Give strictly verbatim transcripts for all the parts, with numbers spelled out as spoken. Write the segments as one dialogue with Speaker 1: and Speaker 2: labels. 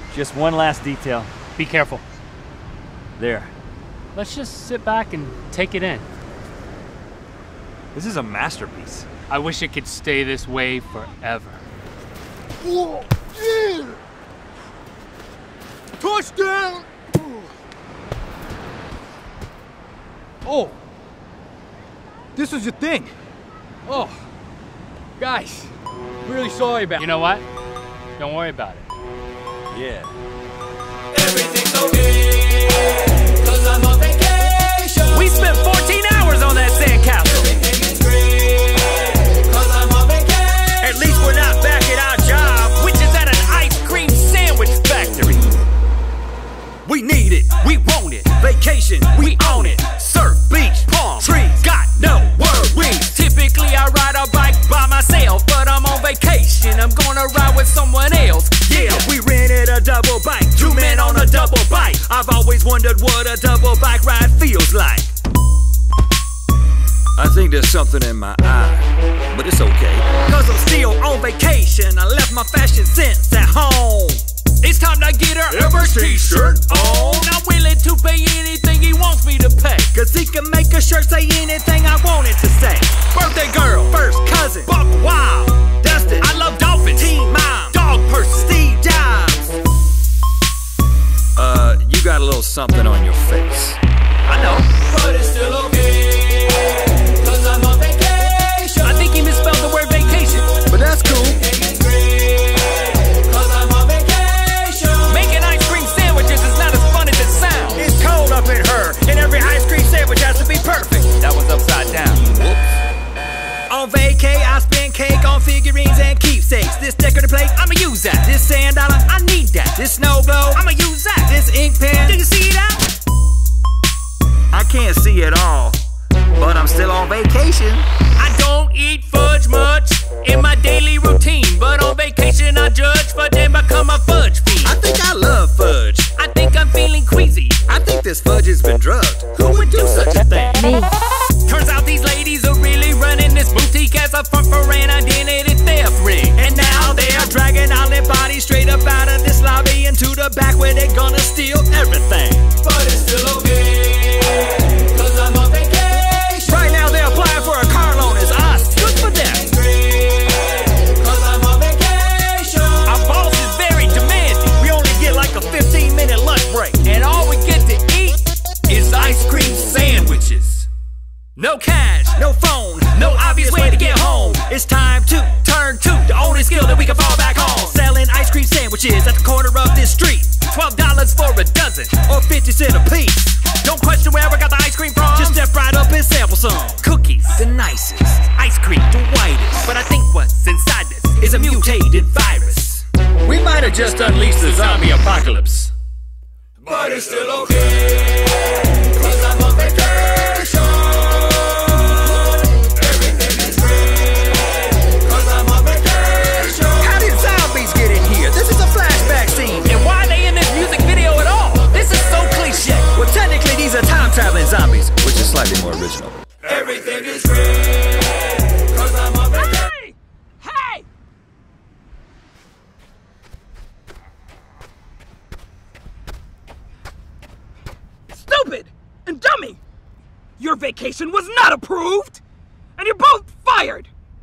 Speaker 1: Just one last detail.
Speaker 2: Be careful.
Speaker 1: There.
Speaker 2: Let's just sit back and take it in.
Speaker 1: This is a masterpiece.
Speaker 2: I wish it could stay this way forever.
Speaker 3: Whoa, yeah. Touchdown! Oh, this is your thing. Oh, guys, really sorry about it.
Speaker 2: You know what? Don't worry about it.
Speaker 1: Yeah.
Speaker 4: Everything's okay, cause I'm on vacation.
Speaker 5: We spent fourteen hours on that sandcastle.
Speaker 4: Everything is great, cause I'm on vacation.
Speaker 5: At least we're not back at our job, which is at an ice cream sandwich factory. We need it, we want it. Vacation, we own it. Surf, beach, palm trees, got no worries. Typically I ride a bike by myself, but I'm on vacation. I'm gonna ride with someone else. Yeah, we rented a double bike, two men on a double bike. I've always wondered what a double bike ride feels like. I think there's something in my eye, but it's okay. Cause I'm still on vacation, I left my fashion sense at home. It's time to get her Everest t-shirt on. I'm willing to pay anything he wants me to pay, cause he can make a shirt say anything I want it to say. Birthday girl, first cousin, Buck Wild, Dustin, I love dolphins, Teen Mom, dog person, Steve Jobs. Uh, you got a little something on your face. I know,
Speaker 4: But it's still okay, cause I'm on vacation.
Speaker 5: I think he misspelled the word vacation, but that's cool.
Speaker 4: Everything is great, cause I'm on vacation.
Speaker 5: Making ice cream sandwiches is not as fun as it sounds. It's cold up in her, and every ice cream sandwich has to be perfect. That was upside down. On vacay, I spend cake on figurines and keepsakes. This decorative plate, I'ma use that. This sand dollar, I need that. This snow globe, I'ma use that. This ink pen, do you see that? I can't see it all, but I'm still on vacation. I don't eat fudge much in my daily routine, but on vacation I judge for then become a fudge fiend. I think I love fudge. I think I'm feeling queasy. I think this fudge has been drugged. Who would do such a thing? Me. Turns out these ladies are really running this boutique as a front for an identity theft ring. And now they are dragging all their bodies straight up out of this lobby into the back where they're gonna steal everything.
Speaker 4: But it's still okay, cause I'm on vacation.
Speaker 5: Right now they're applying for a car loan as us. Good for them.
Speaker 4: Great, cause I'm on vacation.
Speaker 5: Our boss is very demanding. We only get like a fifteen minute lunch break, and all we get to eat is ice cream sandwiches. No cash, no phone, no obvious way to get home. It's time to turn to the only skill that we can fall back on. Selling ice cream sandwiches at the corner of this street. Twelve dollars for a dozen, or fifty cents a piece. Don't question where I got the ice cream from. Just step right up and sample some. Cookies, the nicest. Ice cream, the whitest. But I think what's inside this is a mutated virus. We might have just unleashed the zombie apocalypse.
Speaker 4: But it's still okay, cause I'm on vacation. Everything is great, cause I'm on vacation.
Speaker 5: How did zombies get in here? This is a flashback scene. And why are they in this music video at all? This is so cliche. Well, technically these are time-traveling zombies, which is slightly more original.
Speaker 4: Everything is great, cause I'm on vacation.
Speaker 5: Hey! Hey! Stupid and dummy! Your vacation was not approved! And you're both fired!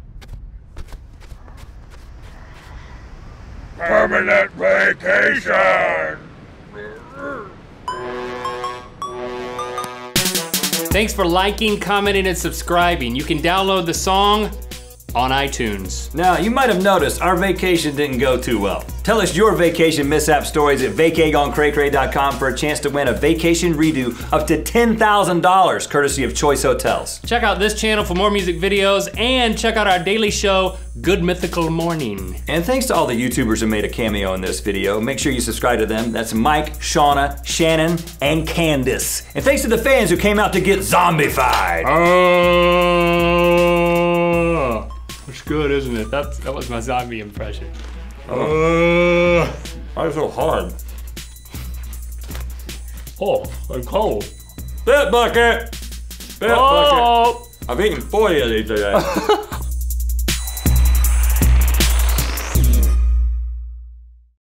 Speaker 3: Permanent vacation!
Speaker 2: Thanks for liking, commenting, and subscribing. You can download the song on iTunes.
Speaker 6: Now, you might have noticed our vacation didn't go too well. Tell us your vacation mishap stories at vacay gone cray cray dot com for a chance to win a vacation redo up to ten thousand dollars courtesy of Choice Hotels.
Speaker 2: Check out this channel for more music videos and check out our daily show, Good Mythical Morning.
Speaker 6: And thanks to all the YouTubers who made a cameo in this video. Make sure you subscribe to them. That's Mike, Shauna, Shannon, and Candace. And thanks to the fans who came out to get zombified.
Speaker 2: Oh, it's good, isn't it? That's, that was my zombie impression.
Speaker 6: Uh, why so hard?
Speaker 2: Oh, I'm cold.
Speaker 6: Spit bucket! Spit
Speaker 2: Oh.
Speaker 6: bucket! I've eaten forty of these today.